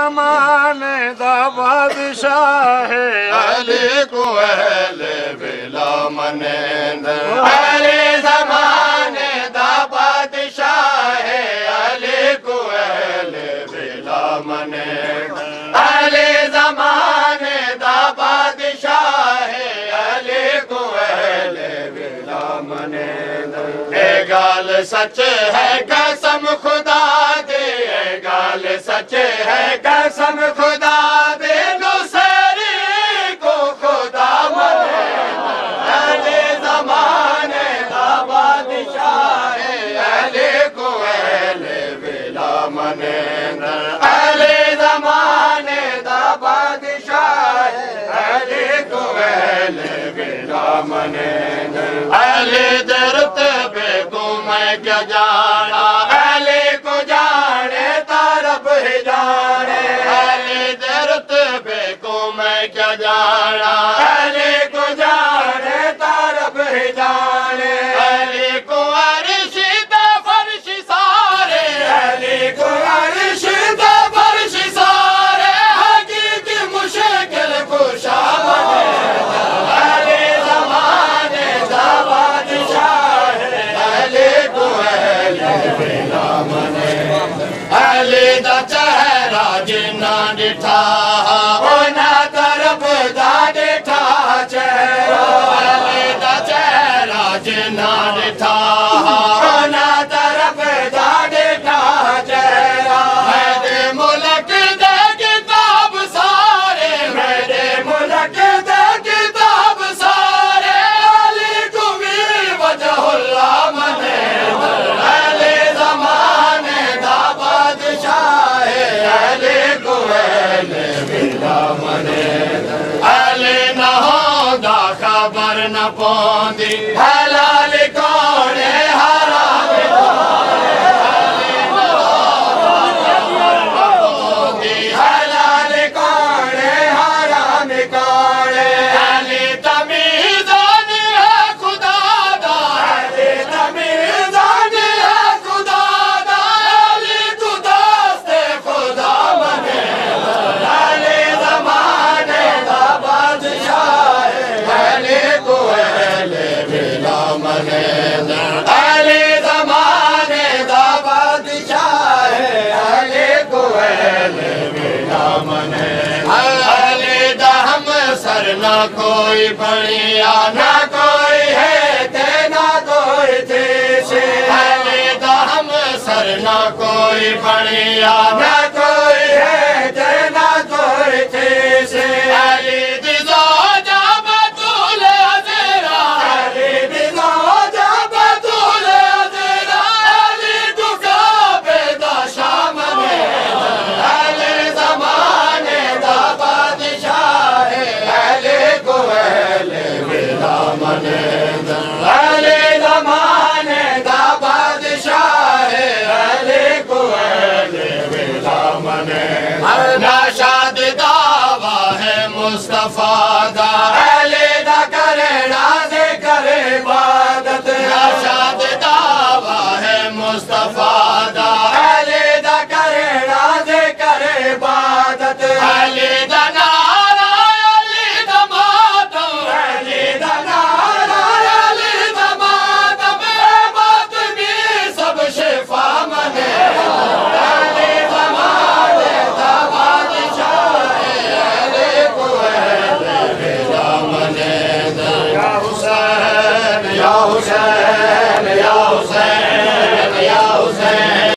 ज़माने दा बादशाह है अली को अहले बिला मनेंद। अली ज़माने दा बादशाह है अली को अहले बिला मनेंद। अली ज़माने दा बादशाह है अली को अहले बिला मनेंद। ए गाल सच है कसम खुदा दे, ए गाल सच है कसम खुदा दे, नुसैरी को खुदा मने। अली ज़माने दा बादशाह है अली को अहले बिला मने। अली ज़माने दा बादशाह है अली को अहले बिला मने। अली दरत पे को मैं क्या जाना, अली को जाने तारब ही जाने। अली दरत पे को मैं क्या जाना, अली को जाने तारब ही जाने। अली को अर्श दा फर्श सारे, अली को अर्श दा फर्श सारे, हकीकी मुश्किल कुशा बने। अली ज़माने दा बादशाह है अली को अहले बिला मने। अली दा चेहरा जिन्ना डिठा ओना तरफ दा डिठा चेहरा। अली दा चेहरा जिन्ना डिठा ओना तरफ दा डिठा चेहरा। मेरे मुल्क दे किताब सारे, मेरे मुल्क दे किताब सारे, अली को भी वजहुल्लाह मने। अली ज़माने दा बादशाह है अली को अहले बिला मने। अली न होंदा खबर न पौंदी, हलाल कौन है हराम कौन है। अली न होंदा खबर न पौंदी, हलाल कौन है हराम कौन है। अली तमीज़ान है खुदा दा, अली तमीज़ान है खुदा दा, अली को दोस्ते खुदा मने। अली ज़माने दा बादशाह है अली को अहले बिला मने। अली ज़माने दा बादशाह है अली को अहले बिला मने। अली दा हम सर ना कोई बनिया, ना कोई है ते ना कोई थे से। अली दा हम सर ना कोई बनिया, ना कोई है ते ना कोई थे से। अली दी ज़ौजा बतूल अज़रा, अली दी ज़ौजा बतूल अज़रा, अली को काबे दा शाह मने। अली ज़माने दा बादशाह है अली को अहले बिला मने। अली ज़माने दा बादशाह है अली को अहले बिला मने। नाशाद दावा है मुस्तफा